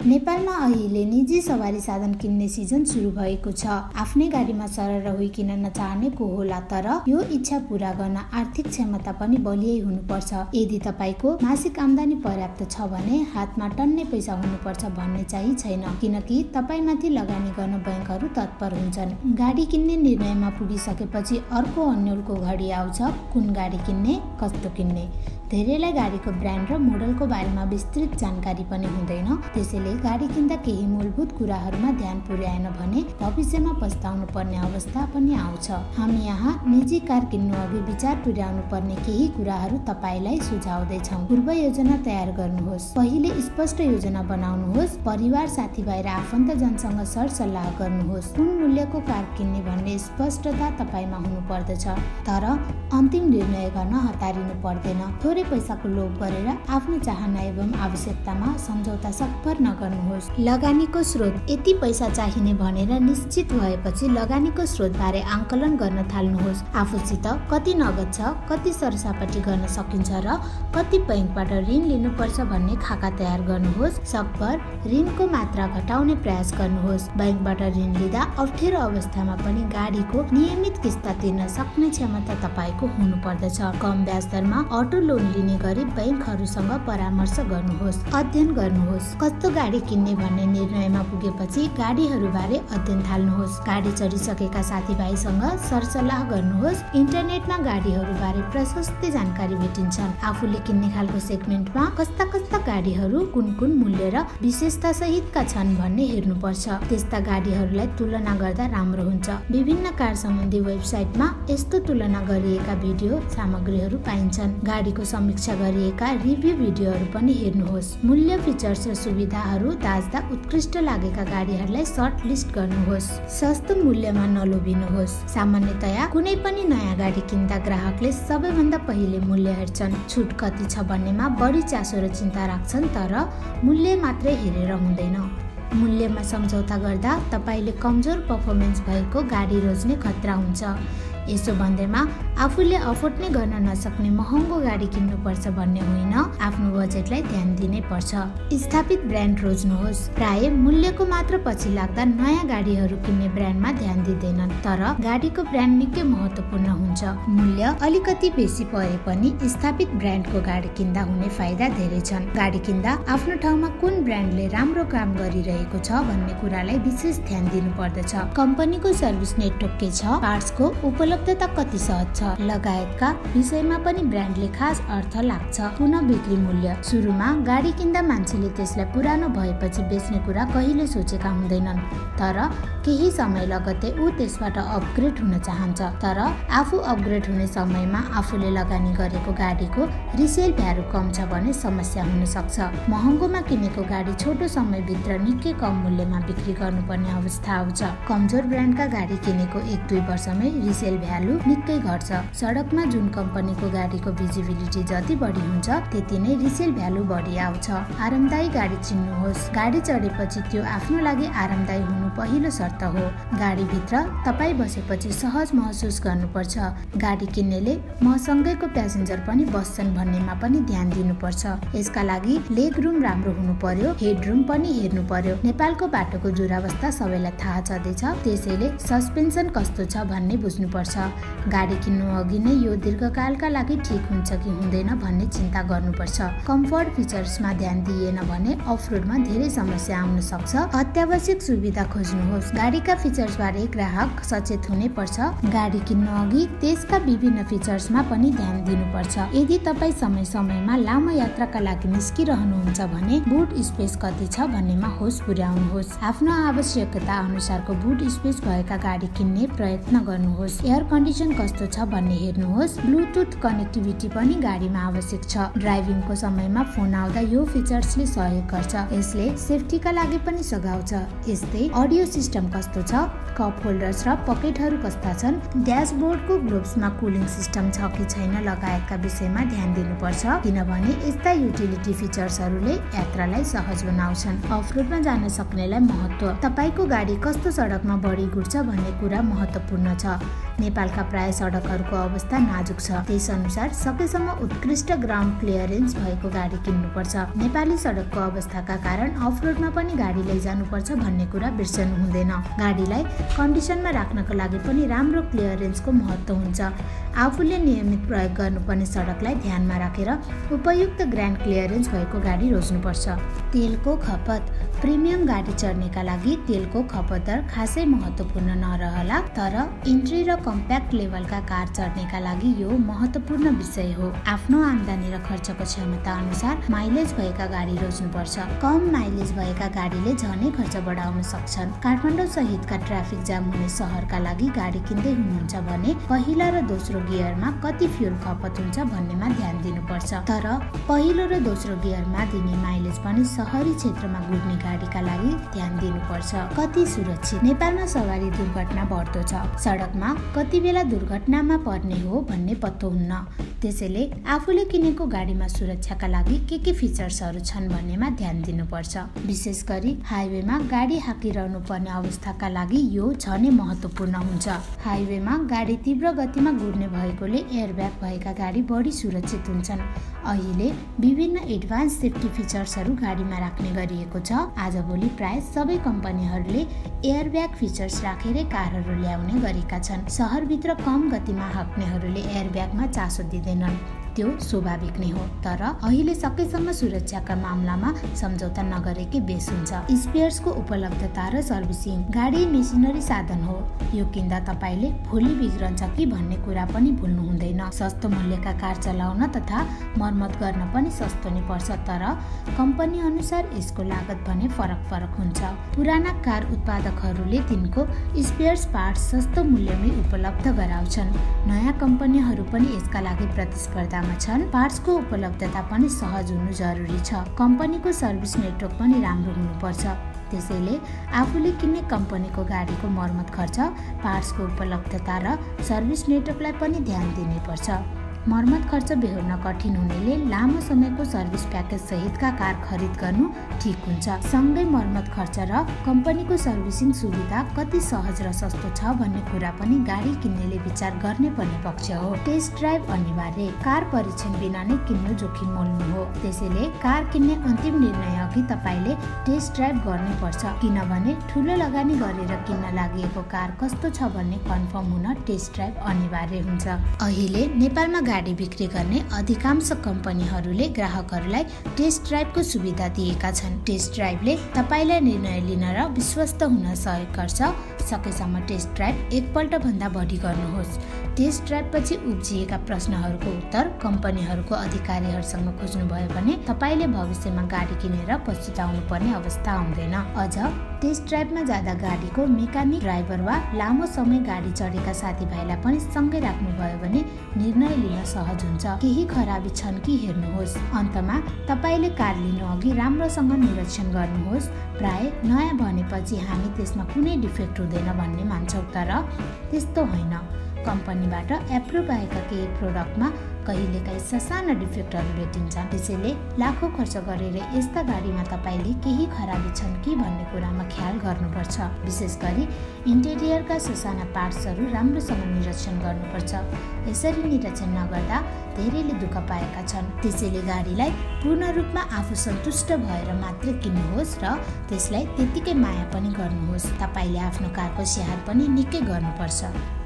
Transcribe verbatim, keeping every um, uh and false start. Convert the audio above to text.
नेपालमा अहिले निजी सवारी साधन किन्ने सिजन सुरु भएको छ। आफ्नै गाडीमा सरर हुई किन्न नचाहने को होला, तर यो इच्छा पूरा गर्न आर्थिक क्षमता पनि बलियै हुनुपर्छ। यदि तपाईको मासिक आम्दानी पर्याप्त छ भने हातमा टन्ने पैसा हुनुपर्छ भन्ने चाहिँ छैन, किनकि तपाईमाथि लगानी गर्न बैंकहरू तत्पर हुन्छन्। गाडी किन्ने निर्णयमा पुगिसकेपछि अर्को अन्यलको घडी आउँछ, कुन गाडी किन्ने, कस्तो किन्ने। धेरैलाई गाडीको ब्रान्ड र मोडलको बारेमा विस्तृत जानकारी पनि हुँदैन, त्यसैले गाडी किन्दा केही मूलभूत कुराहरूमा ध्यान पुर्याएन भने भविष्यमा पस्ताउनु पर्ने अवस्था पनि आउँछ। हामी यहाँ निजी कार किन्नु अघि विचार पुर्याउनु पर्ने केही कुराहरू तपाईलाई सुझाउँदैछौँ। पूर्व योजना तयार गर्नुहोस्। पहिले स्पष्ट योजना बनाउनुहोस्। परिवार, साथीभाइ र आफन्तजनसँग सरसल्लाह गर्नुहोस्। कुन मूल्यको कार किन्ने भन्ने स्पष्टता तपाईमा हुनुपर्दछ, तर अन्तिम निर्णय गर्न हतारिनु पर्दैन। थोरै पैसाको लोभ गरेर आफ्नो चाहना एवं आवश्यकतामा सम्झौता सक्भर नगर्नुहोस्। लगानीको स्रोत यति पैसा चाहिने भनेर निश्चित भएपछि लगानीको स्रोत बारे आंकलन गर्न थाल्नुहोस्। आफूसित कति नगद छ, कति सरसापटी गर्न सकिन्छ र कति बैंकबाट ऋण लिनुपर्छ भन्ने खाका तयार गर्नुहोस्। सकभर ऋणको मात्रा घटाउने प्रयास गर्नुहोस्। बैंकबाट ऋण लिँदा अप्ठ्यारो अवस्थामा पनि गाडीको नियमित किस्ता तिर्न सक्ने क्षमता तपाईको हुनुपर्दछ। कम ब्याज दरमा अटो लोन लिने गरी बैंकहरूसँग परामर्श गर्नुहोस्। अध्ययन गर्नुहोस्। कस्तो गाडी किन्ने भन्ने निर्णयमा पुगेपछि गाडीहरूबारे अध्ययन थाल्नुहोस्। गाडी चढिसकेका साथीभाइसँग सरसल्लाह गर्नुहोस्। इन्टरनेटमा गाडीहरूबारे प्रशस्त जानकारी भेटिन्छन्। आफूले किन्ने खालको सेगमेन्टमा कस्ता कस्ता गाडीहरू कुन कुन मूल्य र विशेषता सहितका छन् भन्ने हेर्नुपर्छ। त्यस्ता गाडीहरूलाई तुलना गर्दा राम्रो हुन्छ। विभिन्न कार सम्बन्धी वेबसाइटमा यस्तो तुलना गरिएका भिडियो सामग्रीहरू पाइन्छन्। गाडीको समीक्षा गरिएका रिभ्यू भिडियोहरू पनि हेर्नुहोस्। मूल्य, फिचर्स र सुविधाहरू दाज्दा उत्कृष्ट लागेका गाडीहरूलाई सर्ट लिस्ट गर्नुहोस्। सस्तो मूल्यमा नलोभिनुहोस्। सामान्यतया कुनै पनि नयाँ गाडी किन्दा ग्राहकले सबैभन्दा पहिले मूल्य हेर्छन्। छुट कति छ भन्नेमा बढी चासो र चिन्ता राख्छन्, तर मूल्य मात्रै हेरेर हुँदैन। मूल्यमा सम्झौता गर्दा तपाईले कमजोर पर्फर्मेन्स भएको गाडी रोज्ने खतरा हुन्छ। यसो भन्दैमा आफूले अफोर्ड नै गर्न नसक्ने महँगो गाडी किन्नुपर्छ भन्ने होइन, आफ्नो बजेटलाई ध्यान दिनै पर्छ। स्थापित ब्रान्ड रोज्नुहोस्। प्राय मूल्यको मात्र पछि लाग्दा नयाँ गाडीहरू किन्ने ब्रान्डमा ध्यान दिँदैनन्, तर गाडीको ब्रान्ड निकै महत्त्वपूर्ण हुन्छ। मूल्य अलिकति बेसी परे पनि स्थापित ब्रान्डको गाडी किन्दा हुने फाइदा धेरै छन्। गाडी किन्दा आफ्नो ठाउँमा कुन ब्रान्डले राम्रो काम गरिरहेको छ भन्ने कुरालाई विशेष ध्यान दिनुपर्दछ। कम्पनीको सर्भिस नेटवर्क के छ, पार्ट्सको उपलब्धता कति सहज छ लगायतका विषयमा पनि ब्रान्डले खास अर्थ लाग्छ। पुनः बिक्री मूल्य। सुरुमा गाडी किन्दा मान्छेले त्यसलाई पुरानो भएपछि बेच्ने कुरा कहिले सोचेका हुँदैनन्, तर केही समय लगत्तै ऊ त्यसबाट अपग्रेड हुन चाहन्छ। तर आफू अपग्रेड हुने समयमा आफूले लगानी गरेको गाडीको रिसेल भ्यालु कम छ भने समस्या हुन सक्छ। महँगोमा किनेको गाडी छोटो समयभित्र निकै कम मूल्यमा बिक्री गर्नुपर्ने अवस्था आउँछ। कमजोर ब्रान्डका गाडी किनेको एक दुई वर्षमै रिसेल भ्यालु निकै घट्छ। सडकमा जुन कम्पनीको गाडीको भिजिबिलिटी जति बढी हुन्छ त्यति नै रिसेल भ्यालु बढी आउँछ। आरामदायी गाडी चिन्नुहोस्। गाडी चढेपछि त्यो आफ्नो लागि आरामदायी हुनु पहिलो शर्त हो। गाडीभित्र तपाईँ बसेपछि सहज महसुस गर्नुपर्छ। गाडी किन्नेले मसँगैको प्यासेन्जर पनि बस्छन् भन्नेमा पनि ध्यान दिनुपर्छ। यसका लागि लेग रुम राम्रो हुनु पर्यो, हेड रुम पनि हेर्नु पर्यो। नेपालको बाटोको दुरावस्था सबैलाई थाहा छँदैछ, त्यसैले सस्पेन्सन कस्तो छ भन्ने बुझ्नुपर्छ। गाडी किन्नु अघि नै यो दीर्घकालका लागि ठिक हुन्छ कि हुँदैन भन्ने चिन्ता गर्नुपर्छ। कम्फर्ट फिचर्समा ध्यान दिइएन भने अफरोडमा धेरै समस्या आउन सक्छ। अत्यावश्यक सुविधा खोज्नुहोस्। गाडीका फिचर्सबारे ग्राहक सचेत हुनै पर्छ। गाडी किन्नु अघि त्यसका विभिन्न फिचर्समा पनि ध्यान दिनुपर्छ। यदि तपाईँ समय समयमा लामो यात्राका लागि निस्किरहनुहुन्छ भने बुट स्पेस कति छ भन्नेमा होस पुर्याउनुहोस्। आफ्नो आवश्यकता अनुसारको बुट स्पेस भएका गाडी किन्ने प्रयत्न गर्नुहोस्। एयर कन्डिसन कस्तो छ भन्ने हेर्नुहोस्। ब्लुटुथ कनेक्टिभिटी पनि गाडीमा आवश्यक छ। ड्राइभिङको समयमा फोन आउँदा यो फिचर्सले सहयोग गर्छ। यसले सेफ्टीका लागि पनि सघाउँछ। यस्तै अडियो सिस्टम कस्तो छ, कप होल्डर्स र पकेटहरू कस्ता छन्, ड्यासबोर्डको ग्लोब्समा कुलिङ सिस्टम छ कि छैन लगायतका विषयमा ध्यान दिनुपर्छ, किनभने यस्ता युटिलिटी फिचर्सहरूले यात्रालाई सहज बनाउँछन्। अफरोडमा जान सक्नेलाई महत्त्व। तपाईको गाडी कस्तो सडकमा बढी गुड्छ भन्ने कुरा महत्त्वपूर्ण छ। नेपालका प्राय सडकहरूको अवस्था नाजुक छ। त्यस अनुसार सकेसम्म उत्कृष्ट ग्राउन्ड क्लियरेन्स भएको गाडी किन्नुपर्छ। नेपाली सडकको अवस्थाका कारण अफरोडमा पनि गाडी लैजानुपर्छ भन्ने कुरा बिर्सनु हुँदैन। गाडीलाई कन्डिसनमा राख्नको लागि पनि राम्रो क्लियरेन्सको महत्त्व हुन्छ। आफूले नियमित प्रयोग गर्नुपर्ने सडकलाई ध्यानमा राखेर उपयुक्त ग्राउन्ड क्लियरेन्स भएको गाडी रोज्नुपर्छ। तेलको खपत। प्रिमियम गाडी चढ्नेका लागि तेलको खपत दर खासै महत्त्वपूर्ण नरहला, तर इन्ट्री र कम्प्याक्ट लेभलका कार चढ्नेका लागि यो महत्त्वपूर्ण विषय हो। आफ्नो आम्दानी र खर्चको क्षमता अनुसार माइलेज भएका गाडी रोज्नुपर्छ। कम माइलेज भएका गाडीले झनै खर्च बढाउन सक्छन्। काठमाडौँ सहितका ट्राफिक जाम हुने सहरका लागि गाडी किन्दै हुनुहुन्छ भने पहिला र दोस्रो गियरमा कति फ्युल खपत हुन्छ भन्नेमा ध्यान दिनुपर्छ। तर पहिलो र दोस्रो गियरमा दिने माइलेज पनि सहरी क्षेत्रमा गुड्ने गाडीका लागि ध्यान दिनुपर्छ। कति सुरक्षित। नेपालमा सवारी दुर्घटना बढ्दो छ। सडकमा कति बेला दुर्घटनामा पर्ने हो भन्ने पत्तो हुन्न। त्यसैले आफूले किनेको गाडीमा सुरक्षाका लागि के के फिचर्सहरू छन् भन्नेमा ध्यान दिनुपर्छ। विशेष गरी हाइवेमा गाडी हाकिरहनु पर्ने अवस्थाका लागि यो झनै महत्त्वपूर्ण हुन्छ। हाइवेमा गाडी तीव्र गतिमा गुड्ने भएकोले एयरब्याग भएका गाडी बढी सुरक्षित हुन्छन्। अहिले विभिन्न एडभान्स सेफ्टी फिचर्सहरू गाडीमा राख्ने गरिएको छ। आजभोलि प्राय सबै कम्पनीहरूले एयरब्याग फिचर्स राखेरै कारहरू ल्याउने गरेका छन्। सहरभित्र कम गतिमा हाक्नेहरूले एयरब्यागमा चासो दिँदैनन्, त्यो स्वाभाविक नै हो। तर अहिले सकेसम्म सुरक्षाका मामलामा सम्झौता नगरेकै बेस हुन्छ। स्पेयर्सको उपलब्धता र सर्भिसिङ। गाडी मेसिनरी साधन हो, यो किन्दा तपाईँले भोलि बिग्रन्छ कि भन्ने कुरा पनि भुल्नु हुँदैन। सस्तो मूल्यका कार चलाउन तथा मर्मत गर्न पनि सस्तो नै पर्छ, तर कम्पनी अनुसार यसको लागत भने फरक फरक हुन्छ। पुराना कार उत्पादकहरूले तिनको स्पेयर्स पार्ट्स सस्तो मूल्यमै उपलब्ध गराउँछन्। नयाँ कम्पनीहरू पनि यसका लागि प्रतिस्पर्धा छन्। पार्ट्सको उपलब्धता पनि सहज हुनु जरुरी छ। कम्पनीको सर्भिस नेटवर्क पनि राम्रो हुनुपर्छ। त्यसैले आफूले किन्ने कम्पनीको गाडीको मर्मत खर्च, पार्ट्सको उपलब्धता र सर्भिस नेटवर्कलाई पनि ध्यान दिनुपर्छ। मर्मत खर्च बेहोर्न कठिन हुनेले लामो समयको सर्भिस प्याकेज सहितका कार खरिद गर्नु ठिक हुन्छ। सँगै मर्मत खर्च र कम्पनीको सर्भिसिङ सुविधा कति सहज र सस्तो छ भन्ने कुरा पनि गाडी किन्नेले विचार गर्ने पर्ने पक्ष हो। टेस्ट ड्राइभ अनिवार्य। कार परीक्षण बिना नै किन्नु जोखिम मोल्नु हो। त्यसैले कार किन्ने अन्तिम निर्णय अघि तपाईँले टेस्ट ड्राइभ गर्नै पर्छ, किनभने ठुलो लगानी गरेर किन्न लागि कार कस्तो छ भन्ने कन्फर्म हुन टेस्ट ड्राइभ अनिवार्य हुन्छ। अहिले नेपालमा गाडी बिक्री गर्ने अधिकांश कम्पनीहरूले ग्राहकहरूलाई टेस्ट ड्राइभको सुविधा दिएका छन्। टेस्ट ड्राइभले तपाईँलाई निर्णय लिन र विश्वस्त हुन सहयोग गर्छ। सकेसम्म टेस्ट ड्राइभ एकपल्ट भन्दा बढी गर्नुहोस्। टेस्ट ड्राइभपछि उब्जिएका प्रश्नहरूको उत्तर कम्पनीहरूको अधिकारीहरूसँग खोज्नुभयो भने तपाईँले भविष्यमा गाडी किनेर पछुताउनु पर्ने अवस्था आउँदैन। अझ टेस्ट ड्राइभमा जाँदा गाडीको मेकानिक, ड्राइभर वा लामो समय गाडी चढेका साथीभाइलाई पनि सँगै राख्नुभयो भने निर्णय लिन सहज हुन्छ। केही खराबी छन् कि हेर्नुहोस्। अन्तमा तपाईँले कार लिनु अघि राम्रोसँग निरीक्षण गर्नुहोस्। प्राय नयाँ भनेपछि हामी त्यसमा कुनै डिफेक्ट हुँदैन भन्ने मान्छौँ, तर त्यस्तो होइन। कम्पनीबाट एप्रुभ भएका केही प्रोडक्टमा कहिलेकाहीँ ससाना डिफेक्टहरू भेटिन्छ। त्यसैले लाखौँ खर्च गरेर यस्ता गाडीमा तपाईँले केही खराबी छन् कि भन्ने कुरामा ख्याल गर्नुपर्छ। विशेष गरी इन्टेरियरका ससाना पार्ट्सहरू राम्रोसँग निरीक्षण गर्नुपर्छ। यसरी निरीक्षण नगर्दा धेरैले दुःख पाएका छन्। त्यसैले गाडीलाई पूर्ण रूपमा आफू सन्तुष्ट भएर मात्रै किन्नुहोस् र त्यसलाई त्यतिकै माया पनि गर्नुहोस्। तपाईँले आफ्नो कारको स्याहार पनि निकै गर्नुपर्छ।